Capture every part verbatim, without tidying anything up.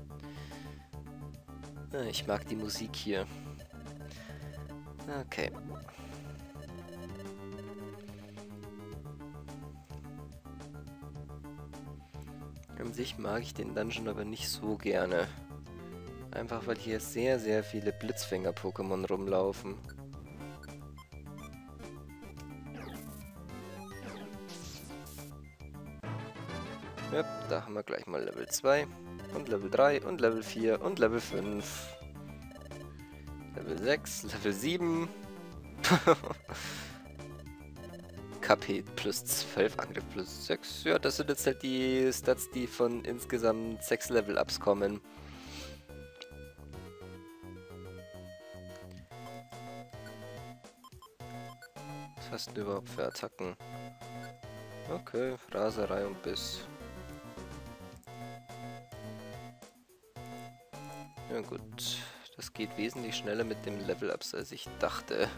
Ah, ich mag die Musik hier. Okay. An sich mag ich den Dungeon aber nicht so gerne. Einfach weil hier sehr, sehr viele Blitzfänger-Pokémon rumlaufen. Ja, da haben wir gleich mal Level zwei und Level drei und Level vier und Level fünf. Level sechs, Level sieben. K P plus zwölf, Angriff plus sechs. Ja, das sind jetzt halt die Stats, die von insgesamt sechs Level-Ups kommen. Was hast du überhaupt für Attacken? Okay, Raserei und Biss. Ja gut, das geht wesentlich schneller mit dem Level-Ups, als ich dachte.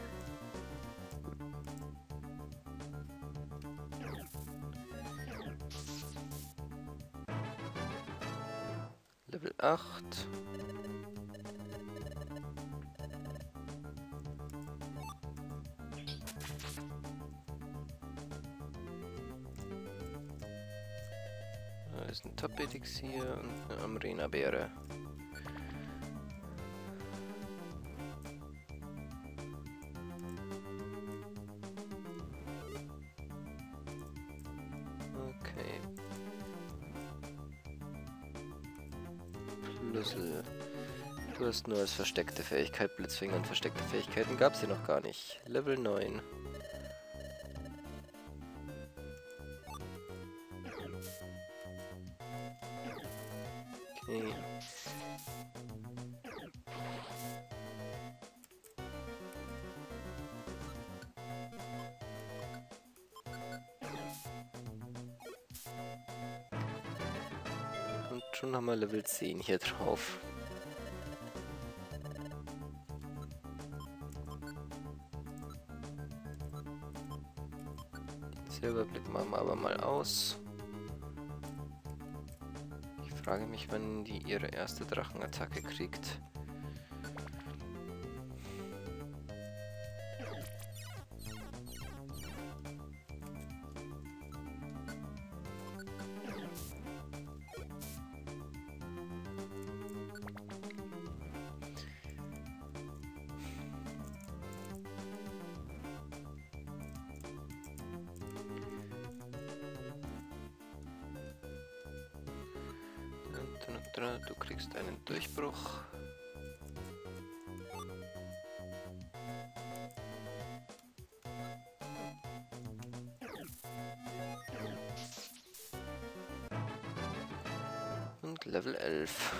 Level acht. Da ist ein Top-Elixir und eine Amrena-Beere. Okay. Schlüssel. Du hast nur als versteckte Fähigkeit Blitzfinger und versteckte Fähigkeiten gab es hier noch gar nicht. Level neun. Okay. Und schon haben wir Level zehn hier drauf. Den Silberblick machen wir aber mal aus. Ich frage mich, wann die ihre erste Drachenattacke kriegt. Du kriegst einen Durchbruch. Und Level elf.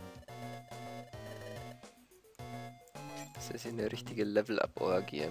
Das ist eine richtige Level-Up-Orgie.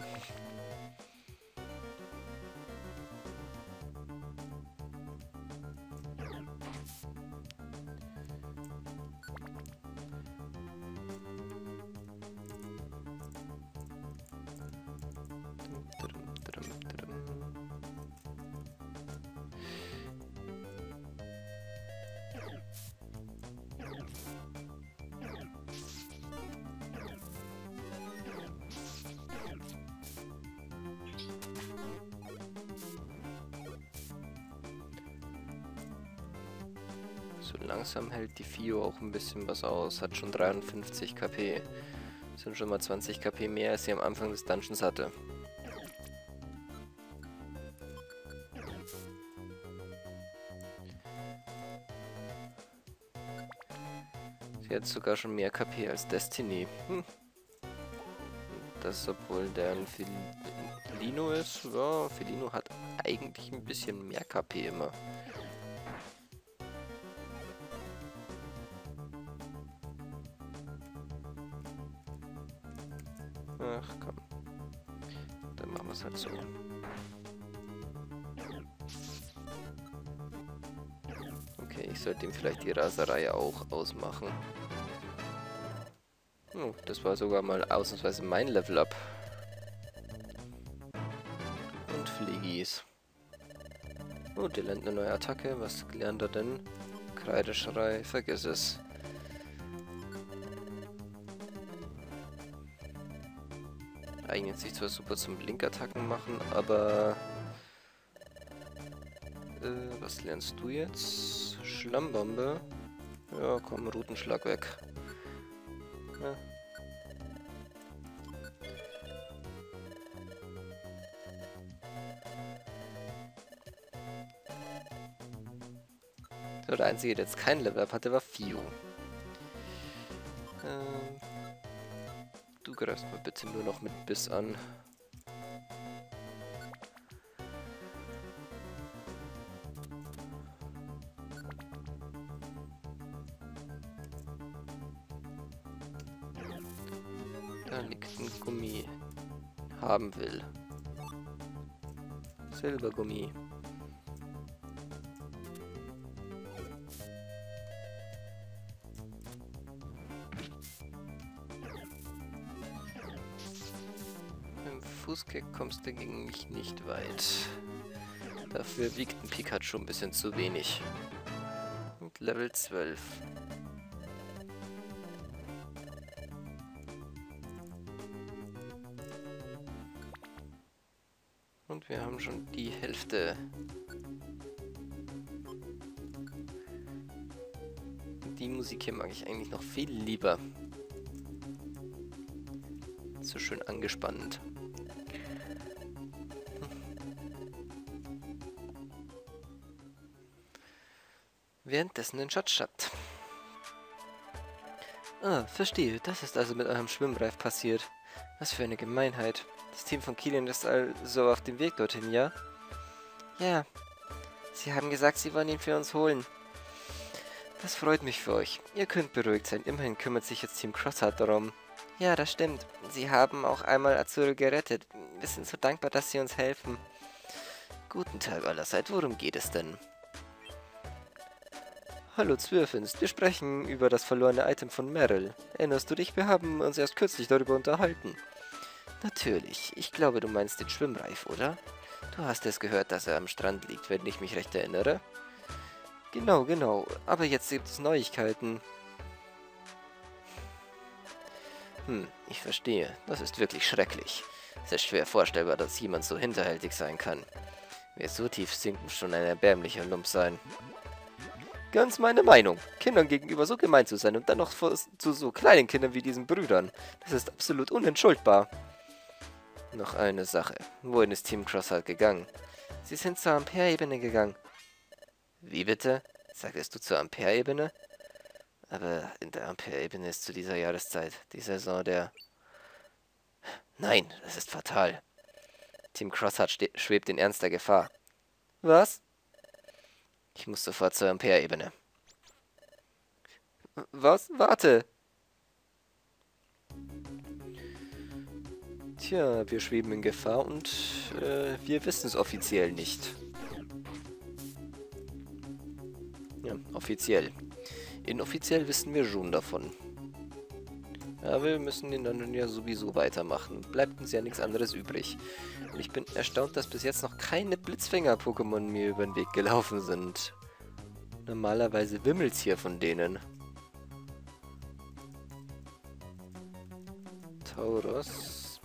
So langsam hält die Fio auch ein bisschen was aus, hat schon dreiundfünfzig K P. Das sind schon mal zwanzig K P mehr, als sie am Anfang des Dungeons hatte. Sie hat sogar schon mehr K P als Destiny. Hm. Das, obwohl der ein Felino ist. Ja, Felino hat eigentlich ein bisschen mehr K P immer. Ach komm. Dann machen wir es halt so. Okay, ich sollte ihm vielleicht die Raserei auch ausmachen. Oh, das war sogar mal ausnahmsweise mein Level-Up. Und Fliegis. Oh, der lernt eine neue Attacke. Was lernt er denn? Kreideschrei, vergiss es. eignet sich zwar super zum Blinkattacken machen, aber... Äh, was lernst du jetzt? Schlammbombe? Ja, komm, Rutenschlag weg. Ja. So, der Einzige, der jetzt kein Level-Up hatte, war Fio. Ähm, du greifst mal bitte nur noch mit Biss an. Da liegt ein Gummi. Haben will. Silbergummi. Fußkick kommst du gegen mich nicht weit. Dafür wiegt ein Pikachu ein bisschen zu wenig. Und Level zwölf. Und wir haben schon die Hälfte. Die Musik hier mag ich eigentlich noch viel lieber. So schön angespannt. Währenddessen in Schatzstadt. Ah, verstehe. Das ist also mit eurem Schwimmreif passiert. Was für eine Gemeinheit. Das Team von Kilian ist also auf dem Weg dorthin, ja? Ja. Sie haben gesagt, sie wollen ihn für uns holen. Das freut mich für euch. Ihr könnt beruhigt sein. Immerhin kümmert sich jetzt Team Crossheart darum. Ja, das stimmt. Sie haben auch einmal Azure gerettet. Wir sind so dankbar, dass sie uns helfen. Guten Tag allerseits. Worum geht es denn? Hallo Zwirfinst, wir sprechen über das verlorene Item von Meryl. Erinnerst du dich? Wir haben uns erst kürzlich darüber unterhalten. Natürlich. Ich glaube, du meinst den Schwimmreif, oder? Du hast es gehört, dass er am Strand liegt, wenn ich mich recht erinnere. Genau, genau. Aber jetzt gibt es Neuigkeiten. Hm, ich verstehe. Das ist wirklich schrecklich. Es ist schwer vorstellbar, dass jemand so hinterhältig sein kann. Wer so tief sinkt, muss schon ein erbärmlicher Lump sein. Ganz meine Meinung. Kindern gegenüber so gemein zu sein und dann noch zu so kleinen Kindern wie diesen Brüdern. Das ist absolut unentschuldbar. Noch eine Sache. Wohin ist Team Crossheart gegangen? Sie sind zur Ampere-Ebene gegangen. Wie bitte? Sagtest du zur Ampere-Ebene? Aber in der Ampere-Ebene ist zu dieser Jahreszeit die Saison der... Nein, das ist fatal. Team Crossheart schwebt in ernster Gefahr. Was? Ich muss sofort zur Ampere-Ebene. Was? Warte! Tja, wir schweben in Gefahr und äh, wir wissen es offiziell nicht. Ja, offiziell. Inoffiziell wissen wir schon davon. Ja, wir müssen den dann ja sowieso weitermachen. Bleibt uns ja nichts anderes übrig. Und ich bin erstaunt, dass bis jetzt noch keine Blitzfänger-Pokémon mir über den Weg gelaufen sind. Normalerweise wimmelt's hier von denen. Tauros.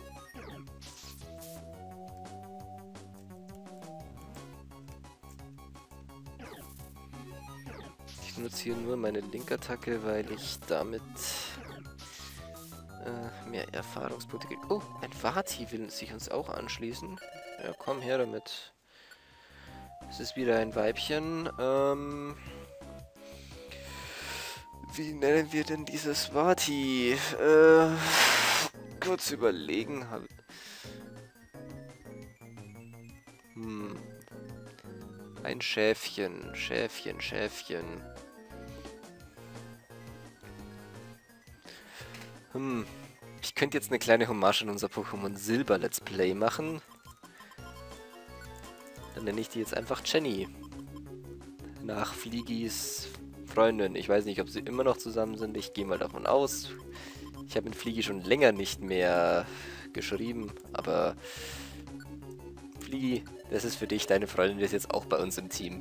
Ich nutze hier nur meine Linkattacke, weil ich damit äh, mehr Erfahrungspunkte kriege. Oh, ein Vati will sich uns auch anschließen. Ja, komm her damit. Es ist wieder ein Weibchen. Ähm, wie nennen wir denn dieses Vati? Äh, kurz überlegen. Hm. Ein Schäfchen, Schäfchen, Schäfchen. Hm. Ich könnte jetzt eine kleine Hommage an unser Pokémon Silber Let's Play machen. Dann nenne ich die jetzt einfach Jenny. Nach Fligis Freundin. Ich weiß nicht, ob sie immer noch zusammen sind. Ich gehe mal davon aus. Ich habe mit Fligi schon länger nicht mehr geschrieben. Aber Fligi, das ist für dich. Deine Freundin ist jetzt auch bei uns im Team.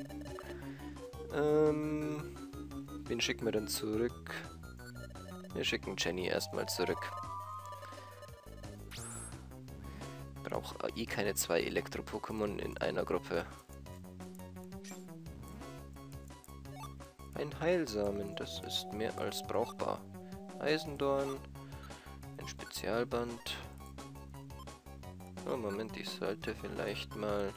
Ähm, wen schicken wir denn zurück? Wir schicken Jenny erstmal zurück. brauche eh keine zwei Elektro-Pokémon in einer Gruppe. Ein Heilsamen, das ist mehr als brauchbar. Eisendorn, ein Spezialband. Oh, Moment, ich sollte vielleicht mal...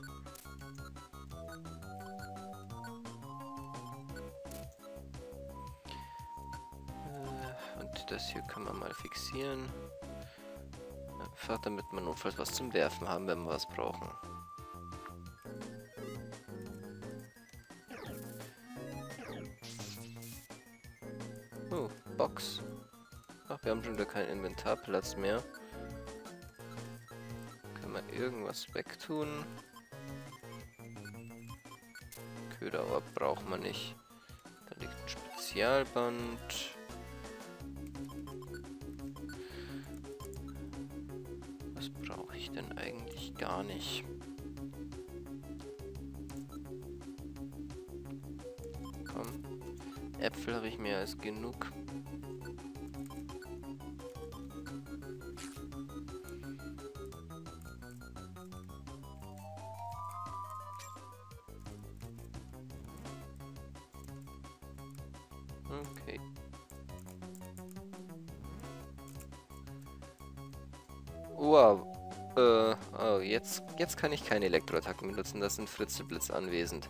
Äh, und das hier kann man mal fixieren. Einfach damit wir notfalls was zum Werfen haben, wenn wir was brauchen. Oh, Box. Ach, wir haben schon wieder keinen Inventarplatz mehr. Können wir irgendwas wegtun? Köder braucht man nicht. Da liegt ein Spezialband. Was brauche ich denn eigentlich gar nicht? Komm. Äpfel habe ich mehr als genug. Okay. Wow. Äh, oh, jetzt, jetzt kann ich keine Elektroattacken benutzen. Das sind Fritzelblitz anwesend.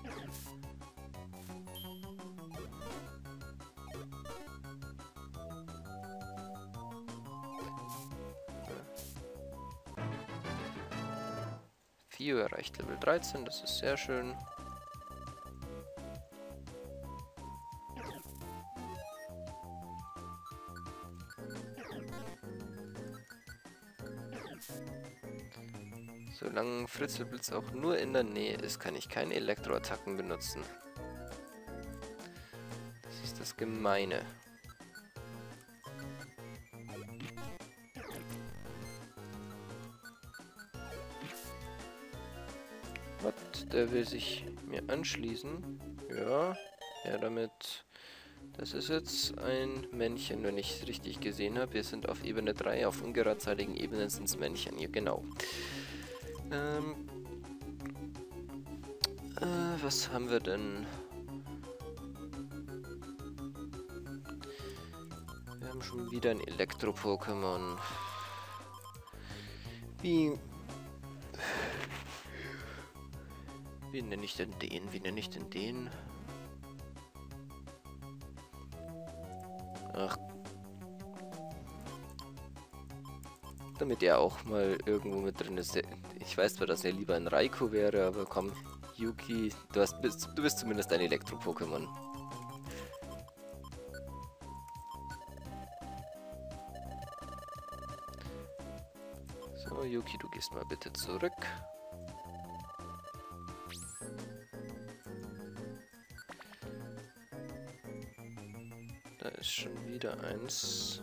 Fio erreicht Level dreizehn, das ist sehr schön. Solange Fritzelblitz auch nur in der Nähe ist, kann ich keine Elektroattacken benutzen. Das ist das Gemeine. Was? Der will sich mir anschließen? Ja, ja damit. Das ist jetzt ein Männchen, wenn ich es richtig gesehen habe. Wir sind auf Ebene drei, auf ungeradzeitigen Ebenen sind es Männchen. Hier, genau. Ähm, äh, was haben wir denn? Wir haben schon wieder ein Elektro-Pokémon. Wie... Wie nenne ich denn den? Wie nenne ich denn den? Ach. Damit er auch mal irgendwo mit drin ist. Ich weiß zwar, dass er lieber ein Raikou wäre, aber komm, Yuki, du, hast, bist, du bist zumindest ein Elektro-Pokémon. So, Yuki, du gehst mal bitte zurück. Da ist schon wieder eins.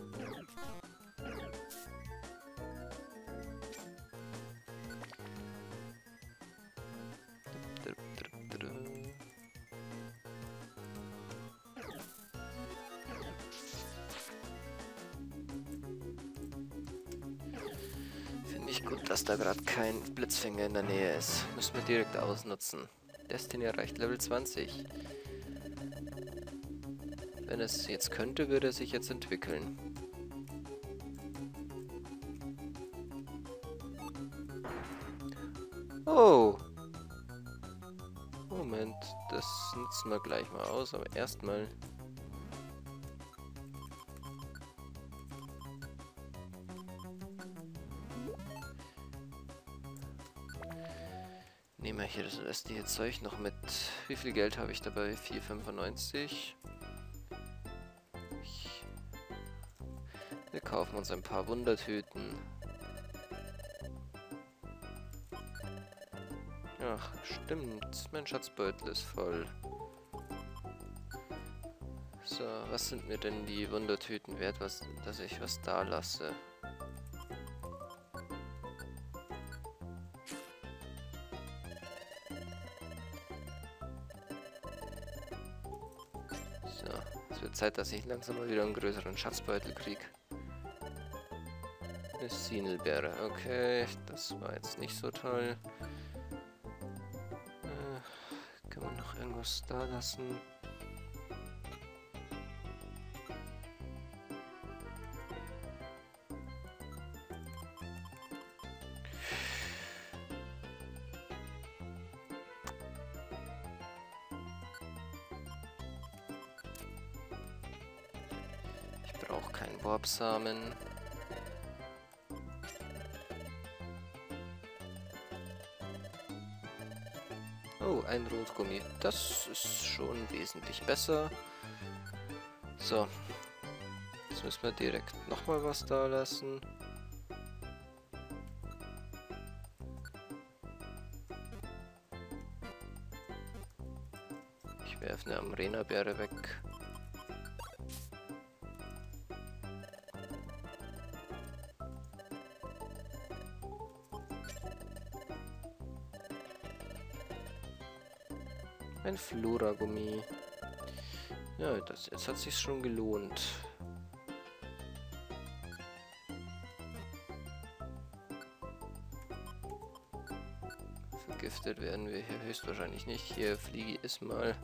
Finde ich gut, dass da gerade kein Blitzfänger in der Nähe ist. Müssen wir direkt ausnutzen. Destiny erreicht Level zwanzig. Wenn es jetzt könnte, würde es sich jetzt entwickeln. Oh! Moment, das nutzen wir gleich mal aus, aber erstmal... Nehmen wir hier das restliche Zeug noch mit. Wie viel Geld habe ich dabei? vier fünfundneunzig. Ich... Wir kaufen uns ein paar Wundertüten. Ach, stimmt. Mein Schatzbeutel ist voll. So, was sind mir denn die Wundertüten wert, was, dass ich was da lasse? So, es wird Zeit, dass ich langsam mal wieder einen größeren Schatzbeutel kriege. Eine Sinelbeere. Okay, das war jetzt nicht so toll. Äh, kann man noch irgendwas da lassen? Ich brauche keinen Warpsamen. Oh, ein Rotgummi. Das ist schon wesentlich besser. So. Jetzt müssen wir direkt nochmal was da lassen. Ich werfe eine Amrena-Beere weg. Ein Flora-Gummi. Ja, das jetzt hat sich schon gelohnt. Vergiftet werden wir hier höchstwahrscheinlich nicht. Hier, Fliege ist mal.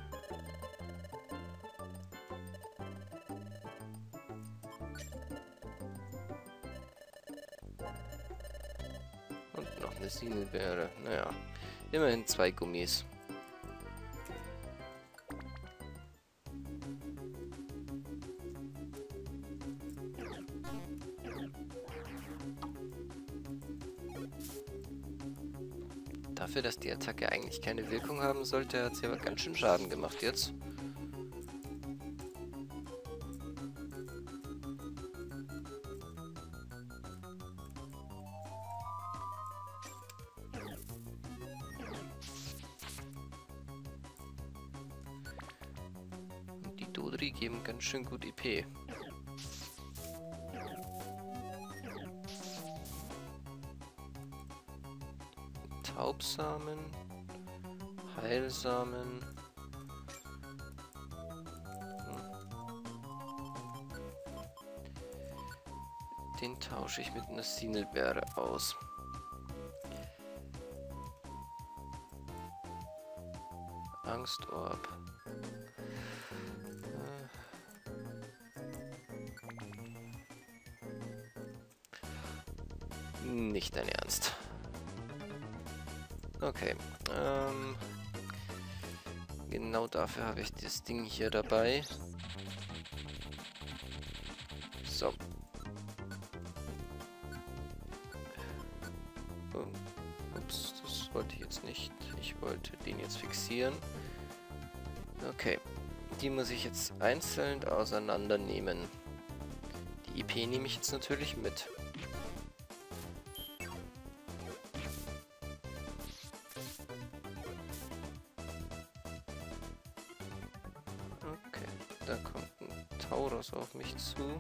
Und noch eine Sinelbeere. Naja, immerhin zwei Gummis. Dafür, dass die Attacke eigentlich keine Wirkung haben sollte, hat sie aber ganz schön Schaden gemacht jetzt. Und die Dodri geben ganz schön gut I P. Taubsamen, Heilsamen. Hm. Den tausche ich mit einer Sinelbeere aus. Angstorb. Äh. Nicht dein Ernst. Okay, ähm, genau dafür habe ich das Ding hier dabei. So. Oh, ups, das wollte ich jetzt nicht. Ich wollte den jetzt fixieren. Okay, die muss ich jetzt einzeln auseinandernehmen. Die I P nehme ich jetzt natürlich mit. Da kommt ein Tauros auf mich zu.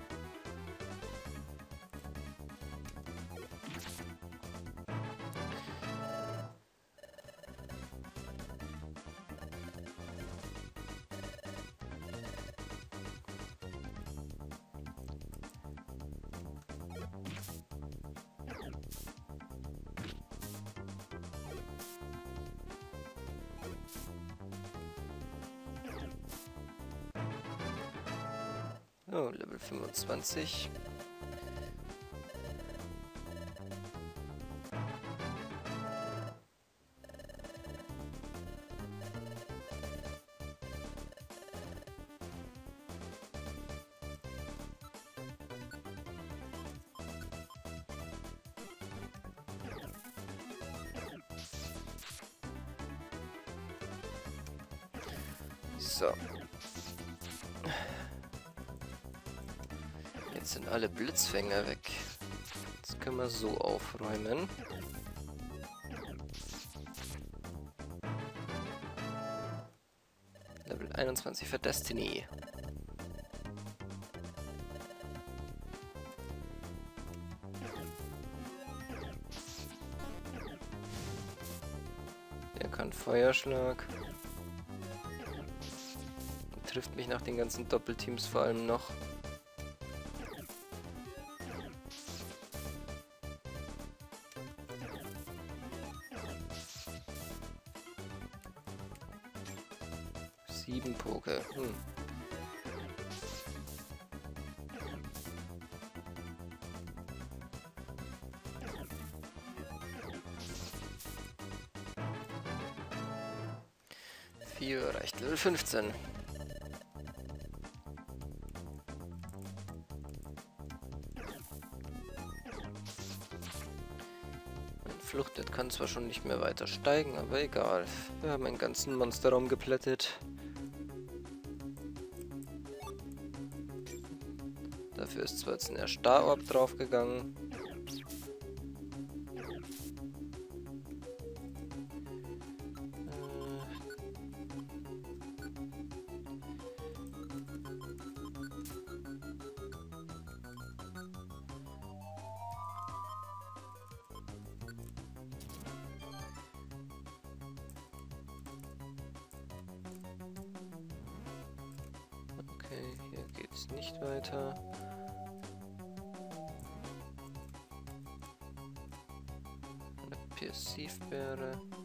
Oh, Level fünfundzwanzig. So. Jetzt sind alle Blitzfänger weg. Jetzt können wir so aufräumen. Level einundzwanzig für Destiny. Der kann Feuerschlag. Trifft mich nach den ganzen Doppelteams vor allem noch. Sieben Poke. Hm. Vier reicht Level fünfzehn. Fluchtwert kann zwar schon nicht mehr weiter steigen, aber egal. Wir haben einen ganzen Monsterraum geplättet. Dafür ist zwar jetzt ein Erstarorb draufgegangen. Okay, hier geht's nicht weiter. Eine Pirsivbeere.